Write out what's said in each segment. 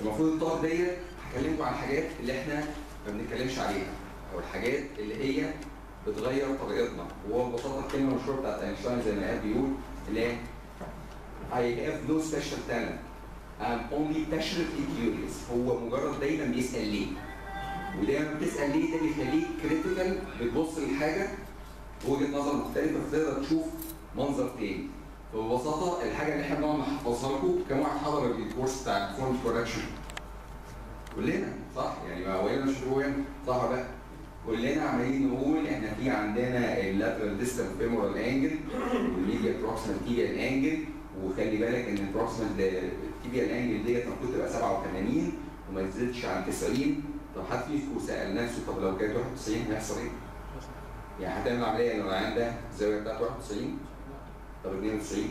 المفروض الطاقه ديت هكلمكم عن الحاجات اللي احنا ما بنتكلمش عليها، او الحاجات اللي هي بتغير طريقتنا. وهو ببساطه الكلمه المشهوره بتاعت اينشتاين زي ما قال بيقول اللي هي I have no special talent. I'm only passionately curious. هو مجرد دايما بيسال ليه. ودايما بتسال ليه ده بيخليك كريتيكال، بتبص للحاجه بوجهه نظر مختلفه فتقدر تشوف منظر تاني. فببساطه الحاجه اللي احنا بنقعد نحفظها لكم، كم واحد حضر الكورس بتاع فورم كوركشن؟ كلنا صح؟ يعني ما هو مش هنا صح ولا لا؟ كلنا عمالين نقول احنا في عندنا اللاترال ديستال فيمورال انجل والميديا بروكسيمال تيبيال انجل، وخلي بالك ان البروكسيمال تيبيال انجل ديت المفروض تبقى 87 وما تزيدش عن 90. طب حد فيكم سال نفسه طب لو كانت 91 هيحصل ايه؟ يعني هتعمل عمليه لو العيان ده الزاويه بتاعته 91؟ طب 92؟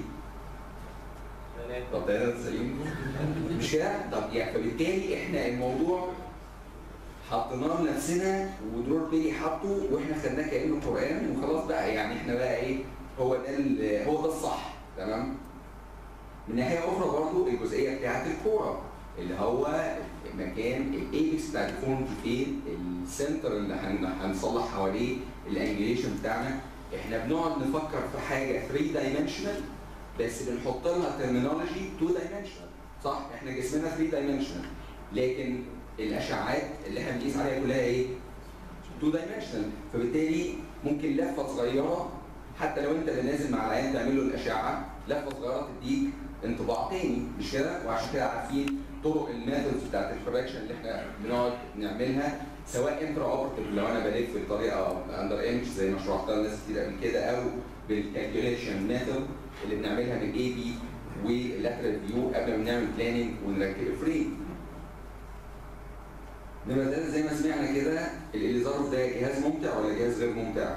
طب 93؟ مش كده؟ طب يعني فبالتالي احنا الموضوع حطيناه لنفسنا ودرور بيلي حطه واحنا خدناه كانه قران وخلاص بقى، يعني احنا بقى ايه؟ هو ده الصح، تمام؟ من ناحيه اخرى برضه الجزئيه بتاعت الكوره اللي هو مكان الايبكس بتاع الفورم فين، السنتر اللي هنصلح حواليه الانجليشن بتاعنا. احنا بنقعد نفكر في حاجه 3 دايمنشنال بس بنحط لها ترمينولوجي 2 دايمنشنال، صح؟ احنا جسمنا 3 دايمنشنال لكن الاشعاعات اللي احنا بنقيس عليها كلها ايه؟ 2 دايمنشنال. فبالتالي ممكن لفه صغيره حتى لو انت اللي نازل مع العيان تعمل له الاشعه، لفه صغيره تديك انطباع تاني، مش كده؟ وعشان كده عارفين طرق الميثودز بتاعت الكوركشن اللي احنا بنقعد نعملها، سواء انترا اوبرتيف لو انا بلف بطريقه اندر ايمج زي ما شرحتها لناس كتير قبل كده، او بالكالكوليشن ميثود اللي بنعملها بالاي بي واللاترال فيو قبل ما نعمل بلاننج ونركب الفريم. انما زي ما سمعنا كده الاليزاروف ده جهاز ممتع ولا جهاز غير ممتع؟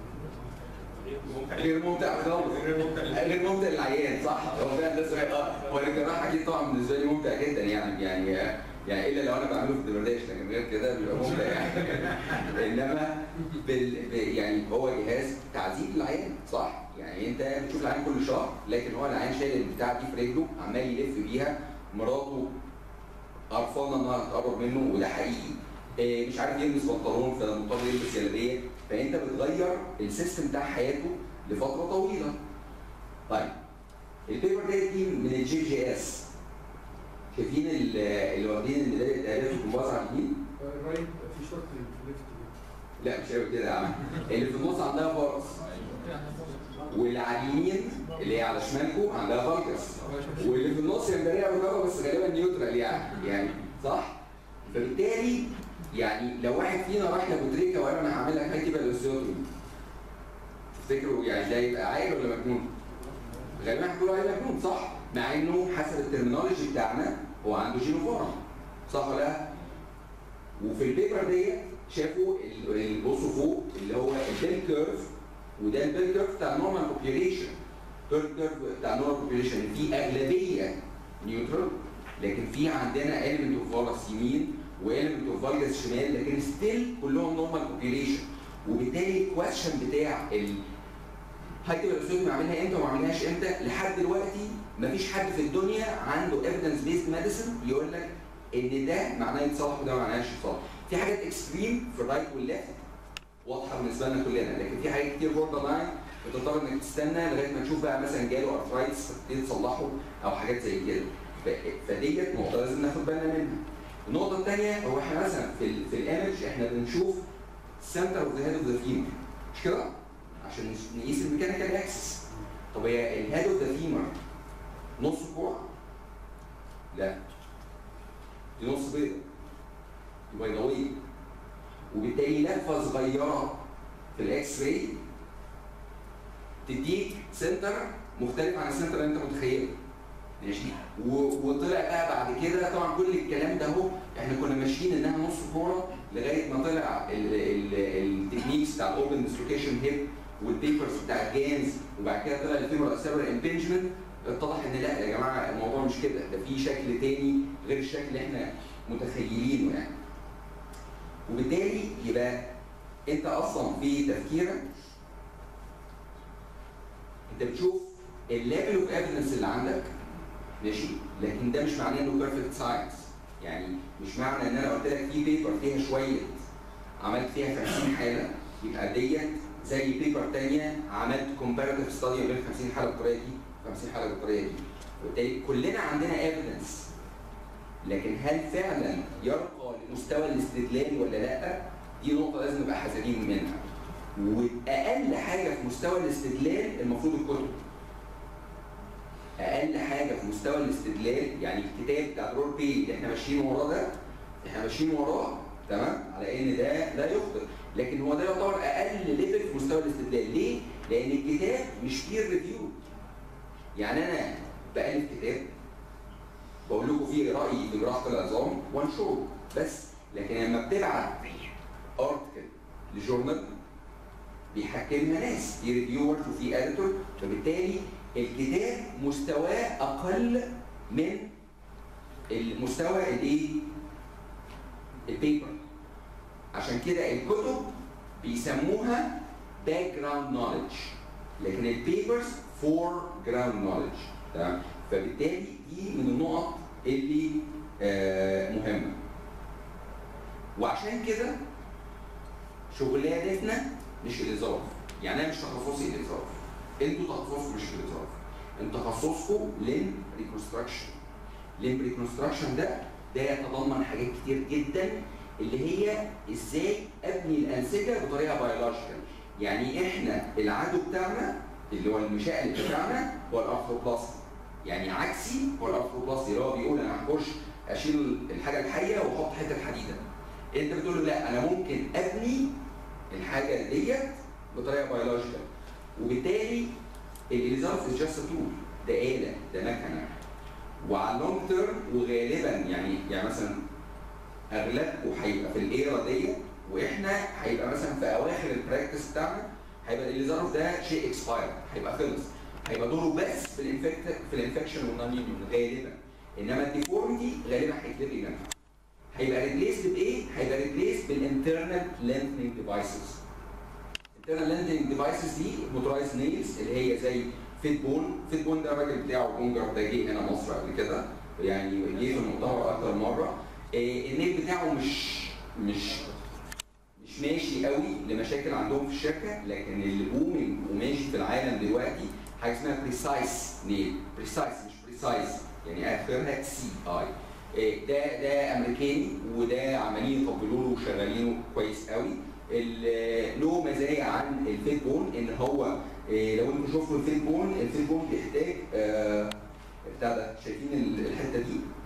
غير ممتع خالص، غير ممتع للعيان، صح؟ هو فعلا ده سؤال. هو الجراح اكيد طبعا بالنسبه لي ممتع جدا يعني الا لو انا بعمله في الدبرداش، لكن غير كده بيبقى ممتع يعني. انما يعني هو جهاز تعذيب للعيان، صح؟ يعني انت بتشوف العيان كل شهر لكن هو العيان شايل البتاع دي في رجله عمال يلف بيها، مراته قرفانه انها تقرب منه وده حقيقي، مش عارف يلبس بنطلون فمضطر يلبس جلابيه، فانت بتغير السيستم بتاع حياته لفتره طويله. طيب البيبر دي من الجي جي اس، شايفين اللي واخدين الاداه الكومباز على اليمين؟ الرايت في شورت ليفت. لا مش قوي كده يا عم، اللي في النص عندها فارس واللي على اليمين اللي هي على شمالكم عندها فالكس، واللي في النص هي مداريه بالكهرباء بس غالبا نيوترال يعني صح؟ فبالتالي يعني لو واحد فينا راح لابوتريكا وقال انا هعمل لك هايتيبال اوستيوتومي، تفتكروا يعني ده يبقى عاقل ولا مجنون؟ غالبا هتقولوا عليه مجنون، صح؟ مع انه حسب الترمينولوجي بتاعنا هو عنده جينوفورم، صح ولا لا؟ وفي البيبر ديت شافوا بصوا فوق اللي هو البيل كيرف، وده البيل كيرف بتاع النورمال بوبيوليشن. البيل كيرف بتاع النورمال بوبيوليشن في اغلبيه نيوترال، لكن في عندنا element اوف فالس يمين واليمنت اوف فالجس شمال، لكن ستيل كلهم نورمال بوبيوليشن. وبالتالي الكويشن بتاع الهايتيبال اوستيوتومي عاملها امتى وما عاملهاش امتى، لحد دلوقتي مفيش حد في الدنيا عنده ايفيدنس بيست ميديسن يقول لك ان ده معناه يتصلح وده ما معناهش يتصلح. في حاجات اكستريم في الرايت والليفت واضحه بالنسبه لنا كلنا، لكن في حاجات كتير بوردر لاين بتضطر انك تستنى لغايه ما تشوف بقى مثلا جاله ارثرايتس تبتدي تصلحه او حاجات زي كده. فديت نقطه لازم ناخد بالنا منها. النقطه الثانيه هو احنا مثلا في الايمج احنا بنشوف سنتر اوف ذا هيد اوف ذا فيمر، مش كده؟ عشان نقيس الميكانيكال اكسس. طب هي الهيد اوف ذا فيمر نص كوع؟ لا، دي نص بيضه، دي بيضاويه، وبالتالي لفه صغيره في الاكس راي تديك سنتر مختلف عن السنتر اللي انت متخيله. ماشي؟ وطلع بقى بعد كده طبعا كل الكلام ده اهو احنا كنا ماشيين انها نص كوره لغايه ما طلع التكنيكس بتاع الاوبن ديسلوكيشن هيب والبيبرز بتاع الجانز، وبعد كده طلع الفيمور اسيبر امبنجمنت. اتضح ان لا يا جماعه الموضوع مش كده، ده في شكل تاني غير الشكل اللي احنا متخيلينه يعني. وبالتالي يبقى انت اصلا في تفكيرك انت بتشوف الليفل اوف ايفيدنس اللي عندك، ماشي؟ لكن ده مش معناه انه بيرفكت ساينس. يعني مش معنى ان انا قلت لك في بيبر فيها شويه عملت فيها 50 حاله يبقى ديت زي بيبر ثانيه عملت كومباريتيف ستادي بين 50 حاله بالطريقه دي 50 حاله بالطريقه دي. وبالتالي كلنا عندنا ايفيدنس، لكن هل فعلا يرقى لمستوى الاستدلال ولا لا؟ دي نقطه لازم نبقى حذرين منها. واقل حاجه في مستوى الاستدلال المفروض الكتب. اقل حاجه في مستوى الاستدلال يعني الكتاب بتاع درور بي اللي احنا ماشيين وراه ده، احنا ماشيين وراه تمام على ان ده لا يخطئ، لكن هو ده يعتبر اقل ليفل في مستوى الاستدلال. ليه؟ لان الكتاب مش بير ريفيو. يعني انا بألف كتاب بقول لكم فيه رايي في جراحه العظام وانشره بس، لكن لما بتبعت ارتكل لجورنال بيحكمها ناس، في ريفيورز وفي اديتور، فبالتالي الكتاب مستواه اقل من المستوى الايه؟ البيبر. عشان كده الكتب بيسموها باك جراوند نوليدج، لكن البيبرز فور جراوند نوليدج. تمام؟ فبالتالي دي من النقط اللي مهمه. وعشان كده شغلانتنا مش الإظراف، يعني انا مش تخصصي الإظراف، انتوا تخصصكم مش الإظراف، انتوا تخصصكم لين ريكونستراكشن. لين ريكونستراكشن ده يتضمن حاجات كتير جدا، اللي هي ازاي ابني الانسجه بطريقه بيولوجيكال. يعني احنا العدو بتاعنا اللي هو المشاكل بتاعنا هو الارثروبلاست، يعني عكسي هو الارثروبلاست اللي هو بيقول انا هخش اشيل الحاجه الحيه واحط حته حديده. انت بتقول له لا، انا ممكن ابني الحاجه ديت بطريقه بيولوجيكال. وبالتالي الإليزارف از جاست تول، ده آلة، ده مكنه. وعلى اللونج تيرم وغالبا يعني مثلا اغلبكم هيبقى في الايرا ديت، واحنا هيبقى مثلا في اواخر البراكتس بتاعنا هيبقى الإليزارف ده شيء اكسباير، هيبقى خلص، هيبقى دوره بس في الانفكشن والنون غالبا. انما الديفورميتي غالبا هيتلغي منها. هيبقى ريبليسد بايه؟ هيبقى ريبليسد بالانترنال لينثنينج ديفايسز. الانترنال لينثنينج ديفايسز دي موتورايز نيلز اللي هي زي فيت بون. فيت بون ده الراجل بتاعه بونجر ده جه هنا مصر قبل كده، يعني جه في المؤتمر اكتر مره. النيل بتاعه مش ماشي قوي لمشاكل عندهم في الشركه، لكن اللي بومينج وماشي في العالم دلوقتي حاجه اسمها بريسايس نيل. بريسايس مش بريسايز، يعني اخرها سي اي. ده امريكاني، وده عمالين يطبلوا له وشغالينه كويس قوي. له مزايا عن الفيت بون ان هو لو انتم شفتوا الفيت بون بيحتاج بتاع ده، شايفين الحته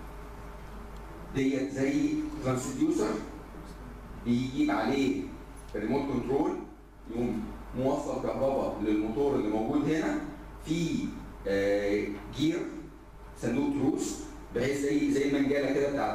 ديت زي ترانسديوسر بيجيب عليه الريموت كنترول، يقوم موصل كهرباء للموتور اللي موجود هنا في جير صندوق تروس، بحيث زي المنجاله كده بتاعت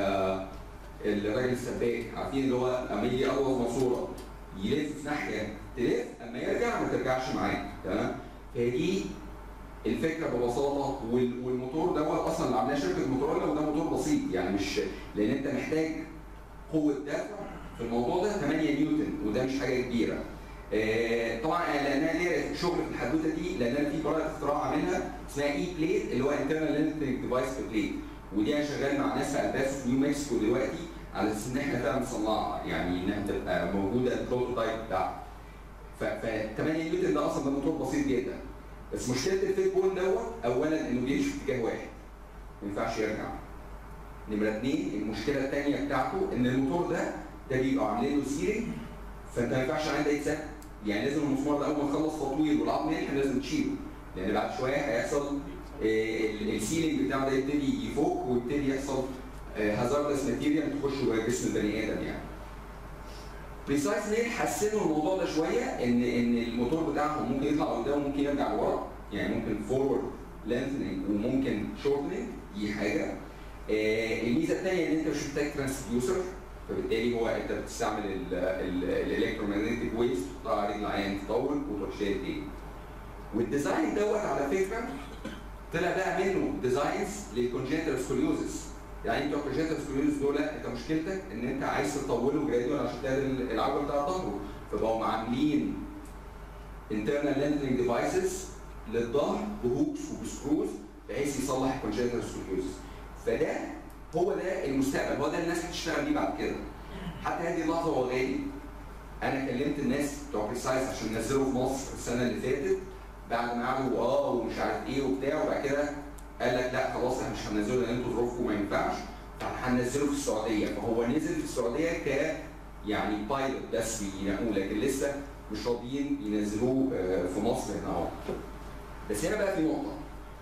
الراجل السباك، عارفين اللي هو اما يجي يقلص ماسوره يلف في ناحيه تلف، اما يرجع ما ترجعش معاه. تمام؟ فهي دي الفكره ببساطه. والموتور دوت اصلا اللي عاملاه شركه موتورولا، وده موتور بسيط يعني، مش لان انت محتاج قوه دفع في الموضوع ده 8 نيوتن، وده مش حاجه كبيره. طبعا لانها ليا شغل في الحدوته دي، لان انا في براءه اختراع عاملها اسمها اي بليت، اللي هو انترنال لينثنينج ديفايس بليت، ودي انا شغال مع ناس في الباسو في نيو مكسيكو دلوقتي على اساس ان احنا فعلا نصنعها، يعني انها تبقى موجوده البروتوتايب بتاعها. ف 8 نيوتن ده اصلا ده موتور بسيط جدا، بس مشكله الفيت بون دوت اولا انه بيمشي في اتجاه واحد ما ينفعش يرجع. نمره اثنين المشكله الثانيه بتاعته ان الموتور ده بيبقى عاملين له سيرنج، فانت ما ينفعش عندك يتسد، يعني لازم المسمار ده اول ما تخلص تطويل والعظم يلحم لازم تشيله، لان بعد شويه هيحصل السيلينج بتاعه ده يبتدي يفك ويبتدي يحصل هازاردس ماتيريال تخش جوه جسم البني ادم يعني. بريسايز نيل حسنوا الموضوع ده شويه، ان الموتور بتاعهم ممكن يطلع قدام وممكن يرجع لورا، يعني ممكن فورورد لينثنينج وممكن شورتنينج، دي حاجه. الميزه الثانيه ان انت مش محتاج ترانسديوسر، فبالتالي هو انت بتستعمل الالكترومagnetic ويفز تحطها على رجل العيان تطول وتروح شايل تاني. والديزاين دوت على فكره طلع بقى منه ديزاينز للكونجنتال سكوليوزس. يعني انتوا الكونجنتال سكوليوزس دول انت مشكلتك ان انت عايز تطوله جراديوال عشان تعمل العجل بتاع ظهره، فبقوا عاملين internal lengthening devices للظهر بهوكس وبسكروز بحيث يصلح الكونجنتال سكوليوزس. فده هو ده المستقبل، هو ده اللي الناس هتشتغل بيه بعد كده. حتى هذه اللحظه هو غالي. انا كلمت الناس بتوع بريسايز عشان ننزله في مصر السنه اللي فاتت، بعد ما قعدوا ومش عارف ايه وبتاع، وبعد كده قال لك لا خلاص احنا مش هننزله لان انتوا ظروفكم ما ينفعش، فهننزله في السعوديه. فهو نزل في السعوديه يعني بايلوت بس بينقوه، لكن لسه مش راضيين ينزلوه في مصر هنا اهو. بس هنا بقى في نقطه،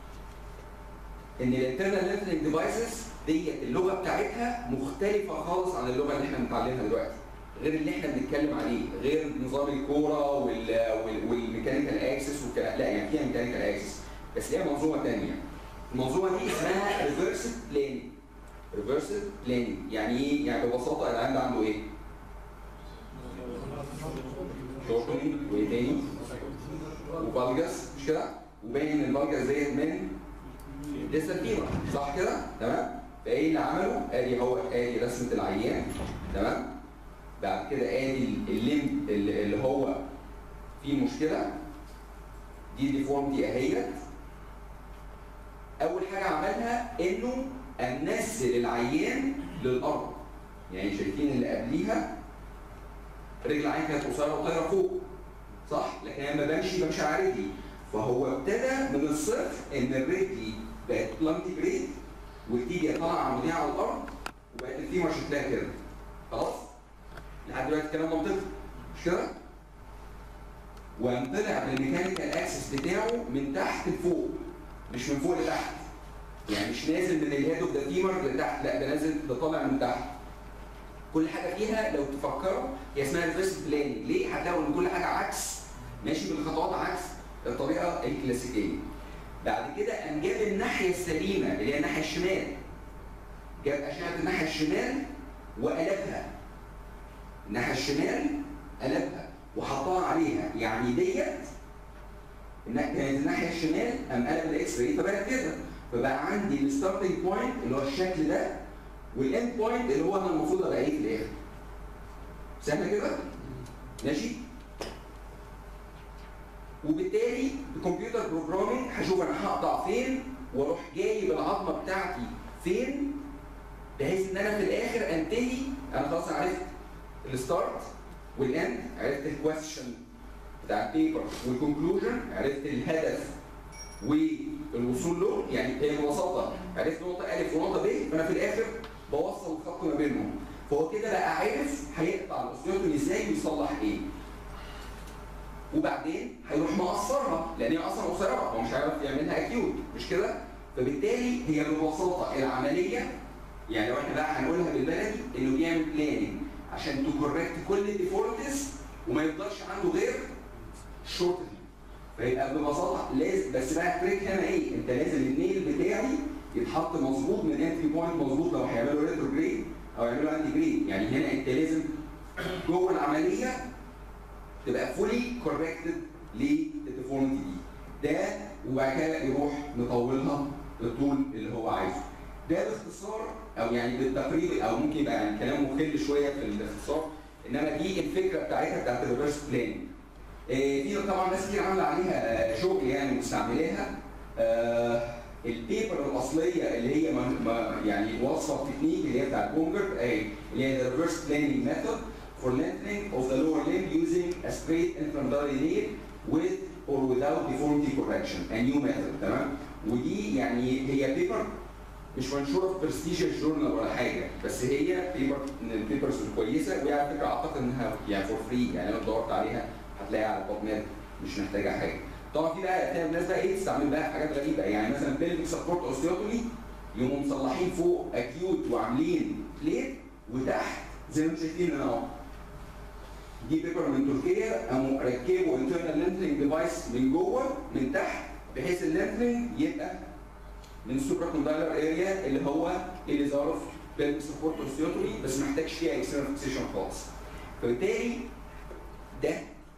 ان الانترنال لينكينج ديفايسز ديت اللغه بتاعتها مختلفه خالص عن اللغه اللي احنا بنتعلمها دلوقتي، غير اللي احنا بنتكلم عليه، غير نظام الكوره والميكانيكال اكسس والكلام، لا يعني فيها ميكانيكال اكسس بس هي منظومه ثانيه. المنظومه دي اسمها ريفرسد بلاننج. ريفرسد بلاننج يعني ايه؟ يعني ببساطه العيان ده عنده ايه؟ شورتنج وايه تاني؟ وفالجس، مش كده؟ وباين ان الفالجس ديت من لسه فيبر، صح كده؟ تمام؟ فايه اللي عمله؟ ادي رسمه العيان، تمام؟ بعد كده ادي الليمب اللي هو فيه مشكله، دي ديفورمتي اهيت. اول حاجه عملها انه نزل العيان للارض. يعني شايفين اللي قبليها رجل العين كانت قصيره وطايره فوق، صح؟ لكن لما بمشي على رجلي، فهو ابتدى من الصفر ان الرجل بقت بلانتيجريد والتيبيا طالعه عموديه على الارض وبقت الفيمر شكلها كده. خلاص؟ لحد دلوقتي الكلام منطقي، مش كده؟ وقام طلع بالميكانيكال اكسس بتاعه من تحت لفوق، مش من فوق لتحت. يعني مش نازل من الهيد اوف ذا فيمر لتحت، لا ده نازل، ده طالع من تحت. كل حاجه فيها لو تفكروا هي اسمها ريفرس بلاننج. ليه؟ هتلاقوا ان كل حاجه عكس، ماشي بالخطوات عكس الطريقه الكلاسيكيه. بعد كده قام جاب الناحيه السليمه اللي هي الناحيه الشمال، جاب اشعه الناحيه الشمال وقلبها. الناحيه الشمال قلبها وحطها عليها، يعني ديت كانت الناحيه الشمال قام قلب الاكس راي فبقت كده. فبقى عندي الستارتنج بوينت اللي هو الشكل ده، والاند بوينت اللي هو انا المفروض ابقى ايه في الاخر. سهله كده؟ ماشي؟ وبالتالي الكمبيوتر بروجرامينج هشوف انا هقطع فين واروح جايب العظمه بتاعتي فين، بحيث ان انا في الاخر انتهي. انا خلاص عرفت الستارت والاند، عرفت الكويستشن بتاع البيبر والكونكلوجن، عرفت الهدف والوصول له. يعني هي ببساطه عرفت نقطه الف ونقطه ب، فانا في الاخر بوصل الخط ما بينهم. فهو كده بقى عارف هيقطع الاوستيوتومي ازاي ويصلح ايه. وبعدين هيروح مقصرها لان هي اصلا قصيره، هو مش هيعرف يعملها اكيوت، مش كده؟ فبالتالي هي ببساطه العمليه، يعني لو احنا بقى هنقولها بالبلدي انه بيعمل بلاننج عشان تكوركت كل الديفورمتيز وما يفضلش عنده غير شورتنج. فيبقى ببساطه لازم، بس بقى التريك هنا ايه؟ انت لازم النيل بتاعي يتحط مظبوط من انتري بوينت مظبوط لو هيعملوا ريتروجريد او يعملوا انتي جريد. يعني هنا انت لازم جوه العمليه تبقى فولي كوركتد للديفورمتي دي. ده وبعد كده يروح مطولها الطول اللي هو عايزه. ده باختصار او يعني بالتقريب، او ممكن يبقى يعني كلام مخل شويه في الاختصار، انما دي الفكره بتاعتها بتاعت الريفرس بلاننج. في طبعا ناس كتير عامله عليها شغل يعني مستعملاها. البيبر الاصليه اللي هي يعني واصفه التكنيك اللي هي بتاعت بونجر، اللي هي the reverse planning method for lengthening of the lower limb using a straight inframedullary nail with or without deformity correction, a new method. تمام؟ ودي يعني هي بيبر مش منشوره في برستيجيوس جورنال ولا حاجه، بس هي بيبر من البيبرز الكويسه، وهي على فكره اعتقد انها يعني فور فري، يعني لو دورت عليها هتلاقيها على البابميد، مش محتاجه حاجه. طبعا في بقى الناس بقى ايه تستعمل بقى حاجات غريبه، يعني مثلا بيلفيك سبورت اوستيوتومي يقوموا مصلحين فوق اكيوت وعاملين بليت، وتحت زي ما انتم شايفين هنا اهو. دي بيبر من تركيا، قاموا ركبوا انترنال لينترنج ديفايس من جوه من تحت، بحيث اللينترنج يبقى من السوبرا كوندايلر اريا اللي هو اللي ظهر في بيلفيك سبورت اوستيوتومي، بس ما محتاجش فيها اكسترنال فيكسيشن خالص. فبالتالي ده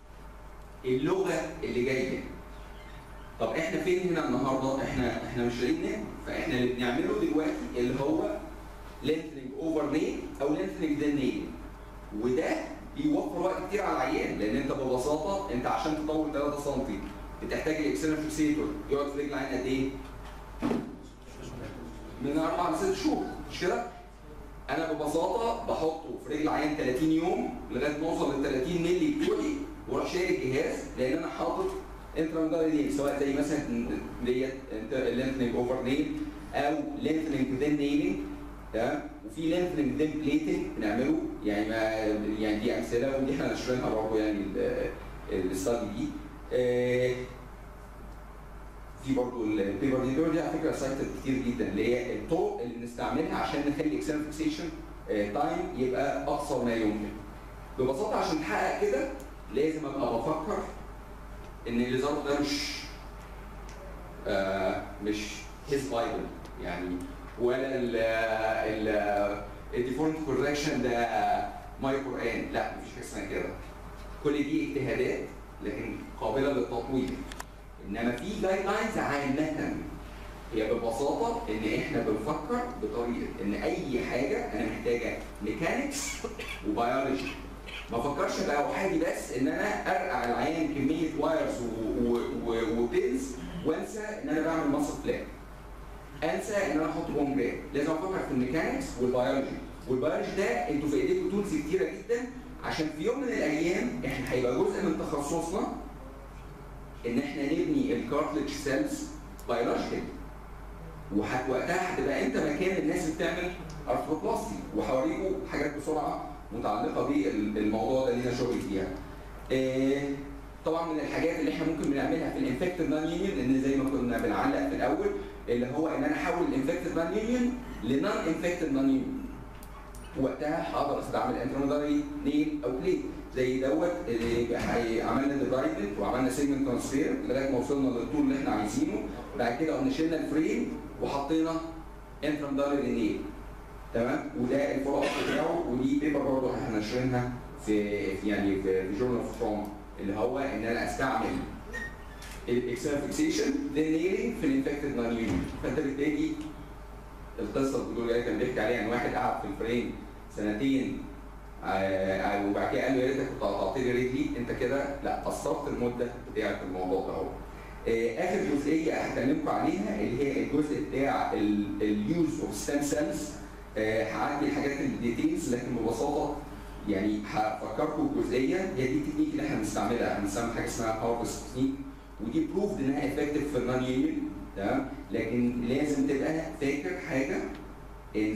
اللغه اللي جايه. طب احنا فين هنا النهارده؟ احنا مش لاقيين نعمل، فاحنا اللي بنعمله دلوقتي اللي هو لينتنج اوفر نيل او لينتنج ذا نيل، وده بيوفر وقت كتير على العيان، لان انت ببساطه انت عشان تطول 3 سم بتحتاج الاكسترنال فيكسيتور يقعد في رجل العيان قد ايه؟ من 4 ل 6 شهور مش كده؟ انا ببساطه بحطه في رجل عيان 30 يوم لغايه ما اوصل لل 30 مللي بتوعي واروح شايل الجهاز لان انا حاطط انتراميدالي سواء زي مثلا ديت لينثنينج اوفر نيل او لينثنينج ذين نيلينج تمام، وفي لينثنينج ذين بليتنج بنعمله يعني ما يعني دي امثله ودي احنا نشرحها برضه يعني الاستادي دي. في برضه البيبر دي على فكره سايتد كتير جدا اللي هي الطرق اللي بنستعملها عشان نخلي اكسال فيكسيشن تايم يبقى اقصر ما يمكن. ببساطه عشان نحقق كده لازم ابقى بفكر ان اللي ظهر ده مش هيز بايبل يعني، ولا الديفورمت كوركشن ده ماي قران، لا مفيش حاجه اسمها كده. كل دي اجتهادات لكن قابله للتطوير. انما في جايد لاينز عامه هي ببساطه ان احنا بنفكر بطريقه ان اي حاجه انا محتاجه ميكانكس وبيولوجي. ما افكرش بقى وحدي بس ان انا ارقع العيان كميه وايرز وبينز وانسى ان انا بعمل ماسل بلان. انسى ان انا احط بوم جرام، لازم افكر في الميكانكس والبيولوجي. والبيولوجي ده انتوا في ايديكم تولز كتيره جدا عشان في يوم من الايام احنا هيبقى جزء من تخصصنا ان احنا نبني الكارتلج سيلز بيولوجيكال. وقتها هتبقى انت مكان الناس اللي بتعمل ارثروبلاستي، وهوريكم حاجات بسرعه متعلقه بالموضوع ده لينا شغل فيها. طبعا من الحاجات اللي احنا ممكن بنعملها في الانفكتد نون يونيون ان زي ما كنا بنعلق في الاول اللي هو ان انا احول الانفكتد نون يونيون لنون انفكتد نون يونيون. وقتها هقدر استعمل انترميدالي نيل او بليت زي دوت اللي عملنا ديفايدد وعملنا سيجمنت ترانسفير لغايه ما وصلنا للطول اللي احنا عايزينه. بعد كده قمنا شلنا الفريم وحطينا انترميدالي نيل تمام، وده الفولو اب بتاعه. ودي بيبر برضه احنا ناشرينها في جورنال اوف تروما اللي هو ان انا استعمل الاكسال فيكسيشن ذن نيلينج في الانفكتد نون يونيون. فانت بالتالي القصه اللي كان بيحكي عليها ان واحد قعد في الفريم سنتين وبعد كده قال له يا ريتك كنت قطعت لي رجلي، انت كده لا قصرت المده بتاعت الموضوع ده اهو. اخر جزئيه هكلمكم عليها اللي هي الجزء بتاع اليوز اوف ستيم سيلز. هعدي الحاجات الديتيلز لكن ببساطه يعني هفكركم بجزئيه هي دي التكنيك اللي احنا بنستعملها. بنستعمل حاجه اسمها هارفست تكنيك ودي بروفد انها افكتيف في النون يونيون تمام، لكن لازم تبقى فاكر حاجه ان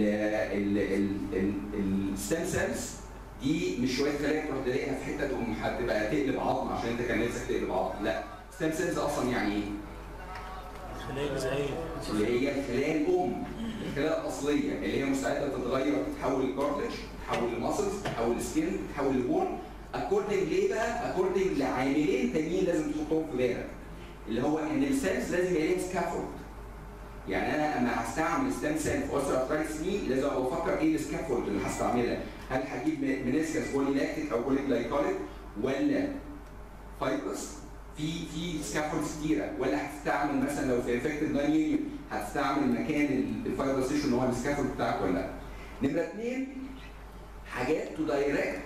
الستيم سيلز دي مش شويه خلايا تروح تلاقيها في حته تقوم هتبقى تقلب عظم عشان انت كان نفسك تقلب عظم، لا. ستيم سيلز اصلا يعني ايه؟ خلايا غذائيه اللي هي الخلايا الام، الخلايا الاصليه اللي هي مستعده تتغير، تتحول لكارتلج، تتحول لماسلز، تتحول لسكين، تتحول لبون. اكوردنج ليه بقى؟ اكوردنج لعاملين تانيين لازم تحطهم في بالك اللي هو ان السيلز لازم يبقى ليها سكافولد. يعني انا اما هستعمل ستيم سيل في اوستيوارثرايتس ني لازم ابقى بفكر ايه السكافولد اللي هستعملها؟ هل هجيب منسكس بولي لاكتيك او بولي جلايكوليك ولا فايبرس؟ في سكافولدز كتيره، ولا هتستعمل مثلا لو في انفكتد نون يونيون هتستعمل مكان الفايبرس تيشو اللي هو السكافولد بتاعك ولا لا؟ نمره 2 حاجات تو دايركت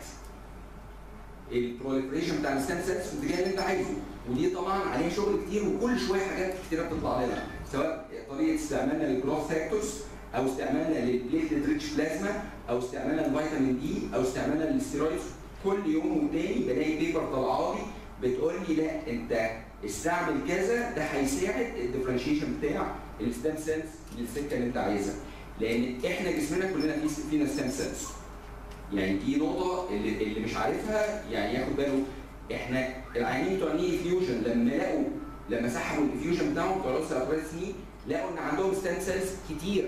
البروليفريشن بتاع الستيم سيلز في الاتجاه اللي انت عايزه، ودي طبعا عليها شغل كتير وكل شويه حاجات كتيره بتطلع لنا سواء طريقه استعمالنا للجروث فاكتورز او استعمالنا للبليتلت ريتش بلازما او استعمالنا للفيتامين دي او استعمالنا للستيرويدز. كل يوم والتاني بلاقي بيبر طالعه لي بتقول لي لا انت استعمل كذا ده هيساعد الديفرنشيشن بتاع الستيم سيلز للسكه اللي انت عايزها، لان احنا جسمنا كلنا فينا ستيم سيلز. يعني دي نقطه اللي مش عارفها يعني ياخد باله. احنا العيانين بتوع الني فيوجن لما سحبوا الانفيوجن بتاعهم بتوع الاوستيوارثرايتس لقوا ان عندهم ستيم سيلز كتير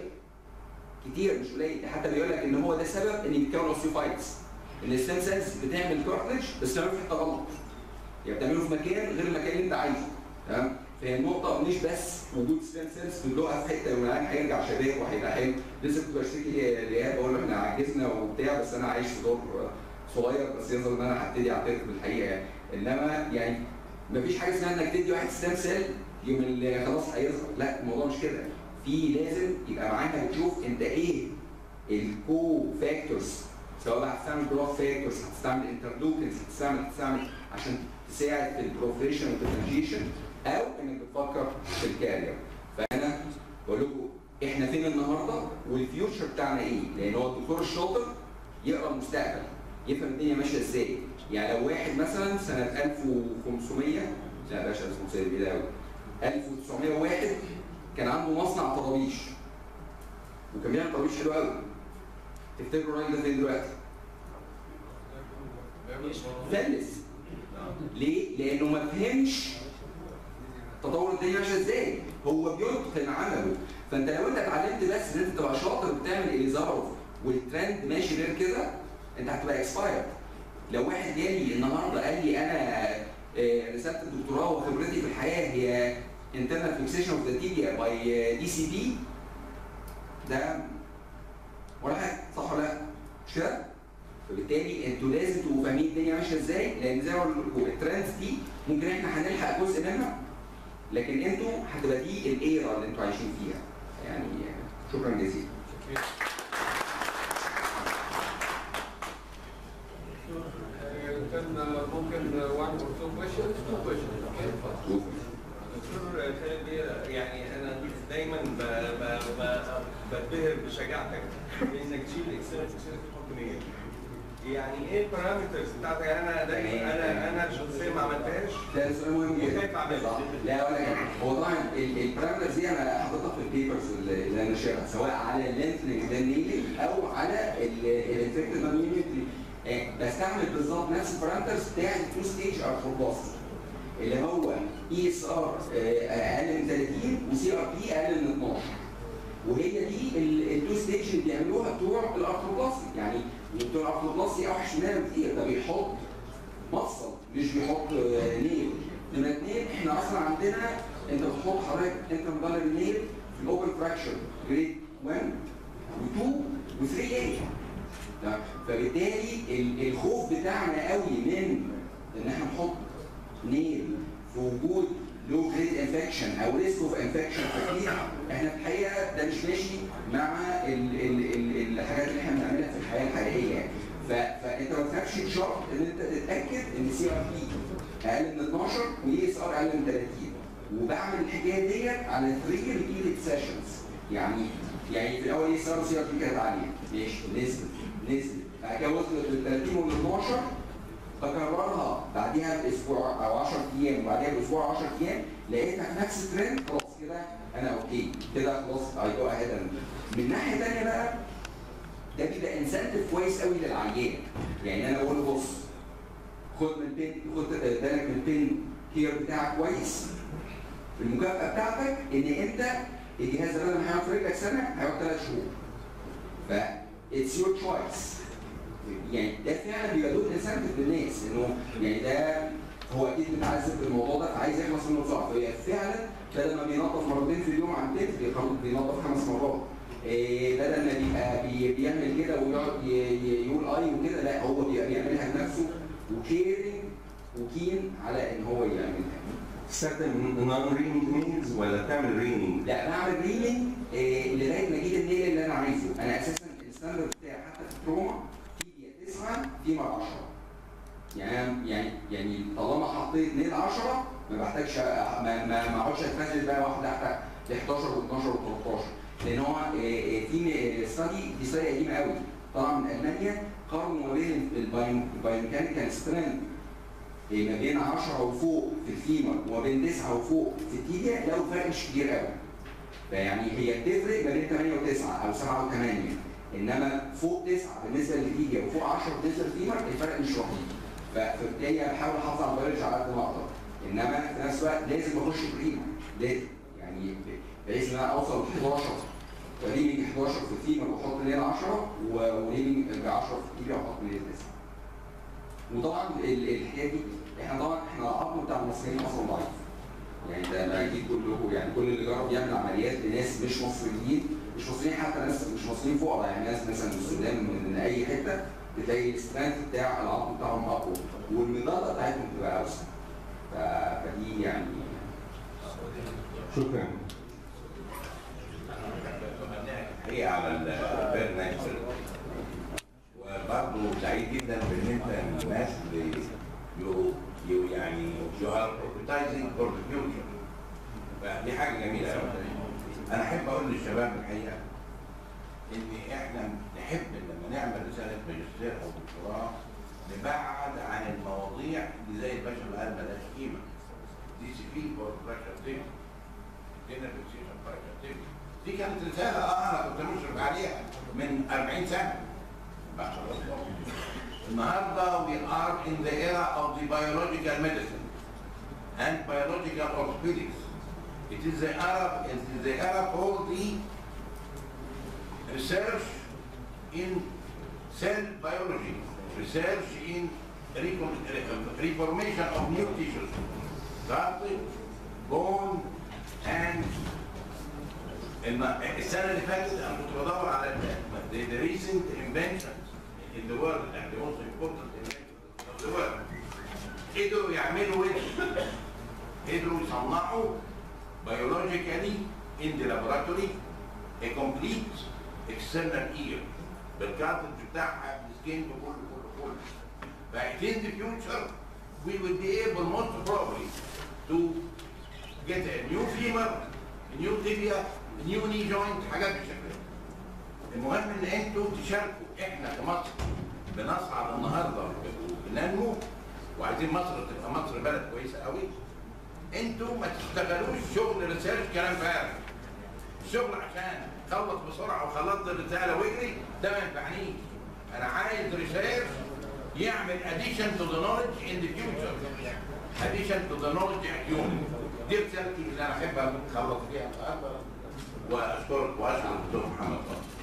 مش قليل، حتى بيقول لك ان هو ده سبب ان بيتكون اوستيوفايتس، ان الستيم سيلز بتعمل كارتلج بس بتعمله في حته غلط، يعني بتعمله في مكان غير المكان اللي انت عايزه تمام. فهي النقطه مش بس وجود ستيم سيلز تدلقها في حته والعيان هيرجع شباب وهيبقى حلو. لسه كنت بشتكي لايهاب بقول له احنا عجزنا وبتاع بس انا عايش في دور صغير بس يظهر ان انا هبتدي اعترف بالحقيقه يعني. انما يعني مفيش حاجه اسمها انك تدي واحد ستيم سيل يوم اللي خلاص هيظهر، لا الموضوع مش كده. في لازم يبقى معاك بتشوف انت ايه الكو فاكتورز، سواء بقى هتستعمل جروث فاكتورز، هتستعمل انترلوكنز، هتستعمل عشان تساعد في البروفريشن والديفرنشيشن او انك بتفكر في الكارير. فانا بقول لكم احنا فين النهارده والفيوتشر بتاعنا ايه؟ لان هو الدكتور الشاطر يقرا المستقبل، يفهم الدنيا ماشيه ازاي. يعني لو واحد مثلا سنه 1500 لا باشا 1500 دي قوي 1901 كان عنده مصنع طرابيش وكان بيعمل طرابيش حلو قوي، تفتكروا الراجل ده فين دلوقتي؟ فلس. ليه؟ لانه ما فهمش تطور الدنيا ماشيه ازاي، هو بيتقن عمله. فانت لو انت اتعلمت بس ان انت تبقى شاطر بتعمل اليزارف والترند ماشي غير كده انت هتبقى اكسبايرد. لو واحد جالي النهارده قال لي انا رساله الدكتوراه وخبرتي في الحياه هي internal fixation of the tibia by DCT، ده ولا حاجه، صح ولا لا؟ مش كده؟ فبالتالي انتوا لازم تبقوا فاهمين الدنيا ماشيه ازاي، لان زي ما بقول لكم الترندز دي ممكن احنا هنلحق جزء منها، لكن انتوا هتبقى دي الايرا اللي انتوا عايشين فيها. يعني شكرا جزيلا. كان ممكن one or two questions. دكتور خالد، يعني انا دايما بتبهر بشجاعتك بانك تشيل الاكسلنس الحكوميه. يعني ايه البارامترز بتاعتك؟ انا دايما انا شخصيا ما عملتهاش. ده سؤال مهم جدا. وخايف اعملها. لا ولا يعني هو طبعا البارامترز دي انا حاططها في البيبرز اللي انا ناشرها، سواء على اللينثنج للنيلنج او على الانفكتد اميونيتي. بستعمل بالظبط نفس البارامترز بتاع التو ستيج ارثروبلاستي اللي هو اي اس ار اقل من 30 وسي ار بي اقل من 12. وهي دي التو ستيج اللي بيعملوها بتوع الارثروبلاستي. يعني بتوع الارثروبلاستي اوحش مننا بكتير، ده بيحط مفصل مش بيحط نيل. نمرة 2 احنا اصلا عندنا انت بتحط حضرتك انترميدالري نيل في الاوبن فراكشر جريد 1 و2 و3 اي. فبالتالي الخوف بتاعنا قوي من ان احنا نحط نيل في وجود لو جريد انفكشن او ريسك اوف انفكشن كتير، احنا في الحقيقه ده مش ماشي مع الحاجات اللي احنا بنعملها في الحياه الحقيقيه. فانت ما تفهمش شرط ان انت تتاكد ان سي ار بي اقل من 12 واي اس ار اقل من 30. وبعمل الحكايه ديت على 3 ريبيتد سيشنز. يعني في الاول اي اس ار وسي ار بي كانت عاليه، ماشي نزلت بعد كده وصلت لل 30 وال 12، بكررها بعديها باسبوع او 10 ايام وبعديها باسبوع 10 ايام، لقيتها في نفس الترند، خلاص كده انا اوكي كده خلاص اي جو اهيد. من ناحيه ثانيه بقى ده بيبقى انسنتيف كويس قوي للعيان. يعني انا بقول له بص خد بالك من البين كير بتاعك كويس، المكافاه بتاعتك ان انت الجهاز ده بدل ما هيقعد في رجلك سنه هيقعد 3 شهور. ف اتس يور تشويس. يعني ده فعلا بيبقى دور انسنتيف للناس، انه يعني ده هو اكيد متعذب بالموضوع ده فعايز يخلص منه بسرعه. فهي فعلا بدل ما بينظف مرتين في اليوم عن تلت بينظف 5 مرات. بدل ما بيبقى بيعمل كده ويقعد يقول اي وكده، لا هو بيبقى بيعملها بنفسه وكيرنج وكين على ان هو يعملها. تستخدم نون رينينج نيلز ولا تعمل رينينج؟ لا بعمل رينينج لغايه ما اجيب النيل اللي انا عايزه. انا اساسا الستاندرد بتاعي حتى في التروما في 9 في 10. يعني طالما حطيت نيل 10 ما بحتاجش ما اقعدش اتفزلك بقى واحده تحت ل 11 و12 و13. لان هو في دي ستادي قديمه قوي طبعا من المانيا، قارنوا ما بين البايوميكانيكال سترينث ما بين 10 وفوق في الفيمر وما بين 9 وفوق في التيبيا، لو فرق مش كبير قوي. فيعني هي بتفرق ما بين 8 و9 او 7 و8، انما فوق 9 بالنسبه للتيبيا وفوق 10 بالنسبه للفيمر الفرق مش رهيب. فبالتالي بحاول احافظ على البيولوجي على قد ما اقدر، انما في نفس الوقت لازم اخش بريمه، لازم يعني بحيث ان انا اوصل ل 11 ريمينج 11 في الفيمر واحط ليل 10 وريمينج 10 في التيبيا واحط ليل 9. وطبعا الحكايه دي احنا العظم بتاع المصريين اصلا ضعيف. يعني ده اكيد كلكم يعني كل اللي جرب يعمل عمليات لناس مش مصريين حتى ناس مش مصريين فقراء، يعني ناس مثلا من السودان من اي حته بتلاقي السترينث بتاع العظم بتاعهم اقوى والمضاده بتاعتهم بتبقى اوسع. فدي يعني شكرا. هي على البرنامج وبرضه سعيد جدا بان انت الناس اللي يعني يو ار ادفرتايزنج فور ذا فيوتشر، فدي حاجه جميله قوي. انا احب اقول للشباب الحقيقه ان احنا نحب لما نعمل رساله ماجستير او دكتوراه نبعد عن المواضيع اللي زي الباشا ما قال مالهاش قيمه. دي سي في برودكشن تيم، دينافيكسيشن برودكشن تيم، دي كانت رساله انا كنت مشرف عليها من 40 سنه. النهارده we are in the era of the biological medicine and biological orthopedics. It is the era for the research in cell biology, research in reformation of new tissues, cartilage, bone, and السنة اللي فاتت أنا كنت بدور على the recent inventions in the world and the most important inventions of the world. قدروا يعملوا قدروا يصنعوا biologically in the laboratory a complete external ear بالكارتج بتاعها بالسكين بكل. But in the future we will be able most probably to get a new femur, a new tibia, a new knee joint، حاجات بالشكل ده. المهم ان انتوا تشاركوا. احنا في مصر بنصعد النهارده وبننمو وعايزين مصر تبقى مصر بلد كويسه قوي. انتوا ما تشتغلوش شغل ريسيرش كلام فارغ. الشغل عشان خلص بسرعه وخلصت الرساله واجري ده ما ينفعنيش. انا عايز ريسيرش يعمل addition to the knowledge in the future. addition to the knowledge accumulated. دي رسالتي اللي انا احب اخلص فيها النهارده. واشكرك واشكر الدكتور محمد طه.